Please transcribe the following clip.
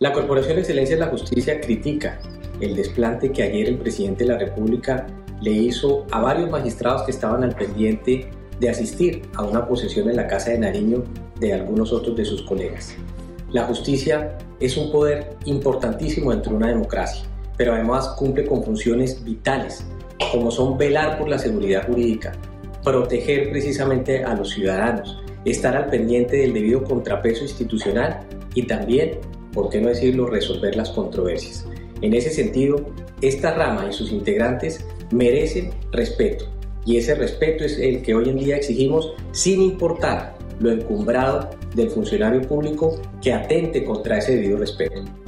La Corporación de Excelencia de la Justicia critica el desplante que ayer el presidente de la República le hizo a varios magistrados que estaban al pendiente de asistir a una posesión en la Casa de Nariño de algunos otros de sus colegas. La justicia es un poder importantísimo dentro de una democracia, pero además cumple con funciones vitales, como son velar por la seguridad jurídica, proteger precisamente a los ciudadanos, estar al pendiente del debido contrapeso institucional y también, por qué no decirlo, resolver las controversias. En ese sentido, esta rama y sus integrantes merecen respeto, y ese respeto es el que hoy en día exigimos sin importar lo encumbrado del funcionario público que atente contra ese debido respeto.